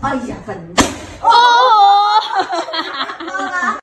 哎呀，笨！ 哦， 到了。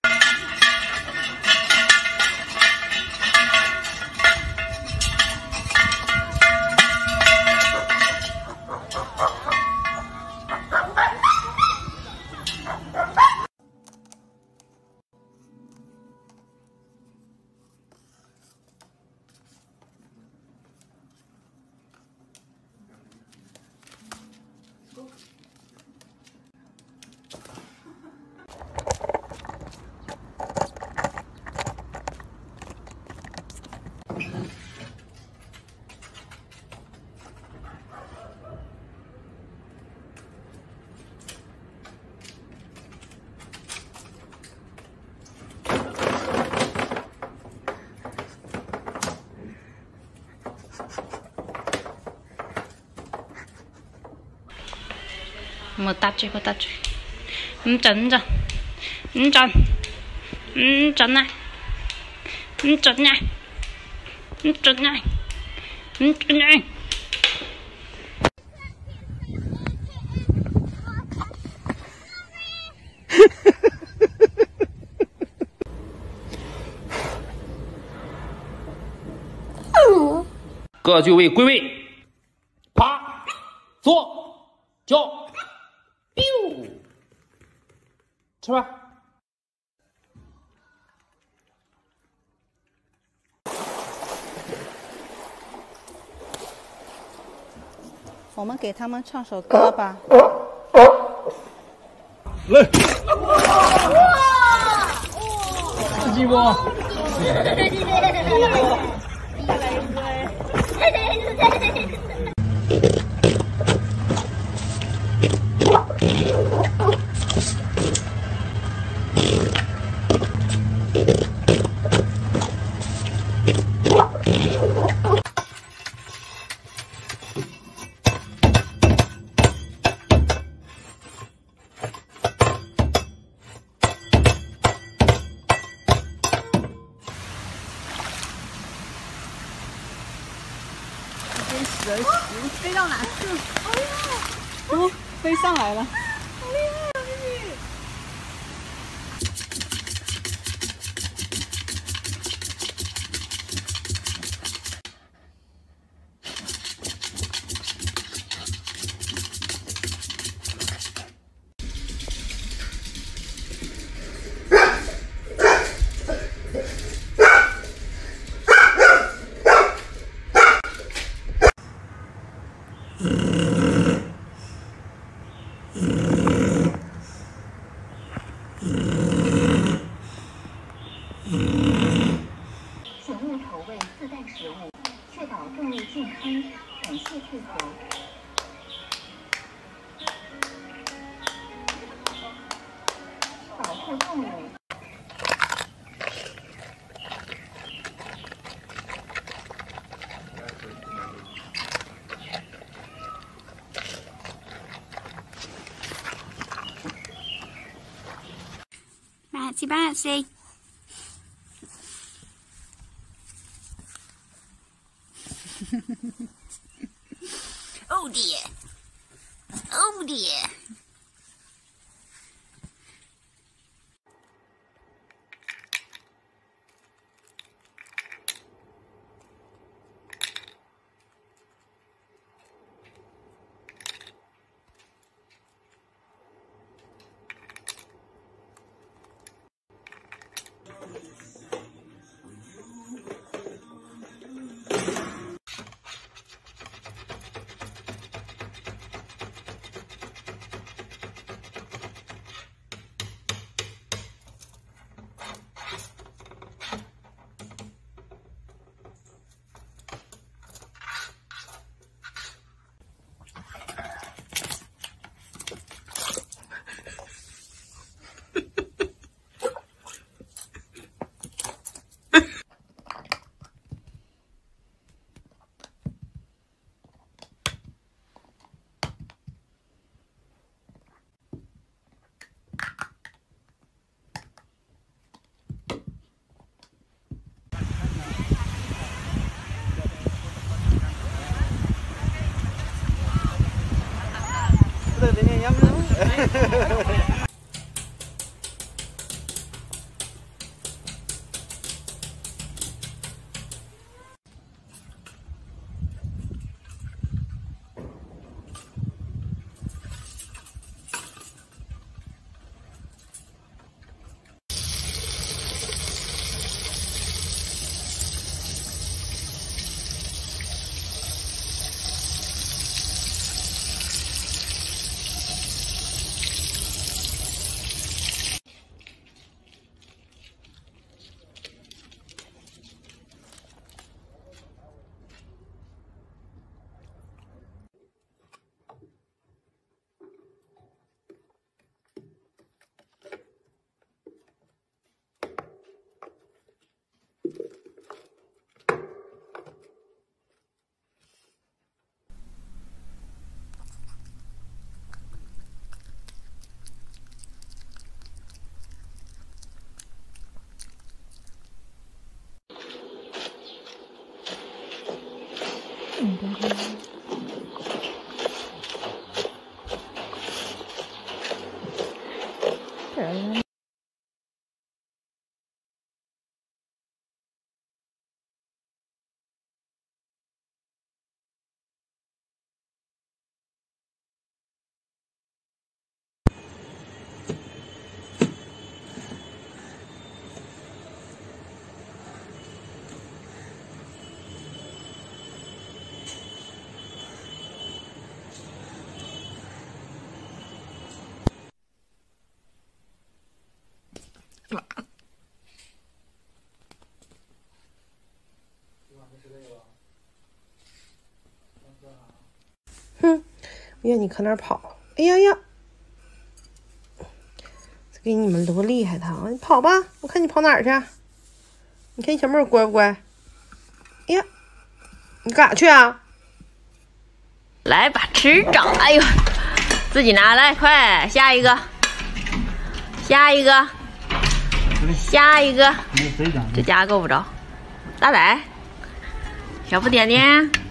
冇搭住，冇搭住，唔準咋，唔準，唔準啊，唔準啊，唔準啊，唔準啊！ 各就位归位，爬，坐，脚，biu，吃吧。 我们给他们唱首歌吧。 来，刺激不？ 飞到哪去？哦，飞上来了。好厉害啊，妹妹！ 请勿投喂自带食物，确保动物健康。感谢配合。保护动物。 Makasih. Oh dear. Oh dear. Udah, ini yang 哼，我让你可哪儿跑？哎呀呀！这给你们多厉害他！你跑吧，我看你跑哪儿去？你看你小妹儿乖不乖？哎呀，你干啥去啊？ 来吧，吃着！哎呦，自己拿来，快，下一个，下一个，下一个，这家够不着，大仔，小不点点。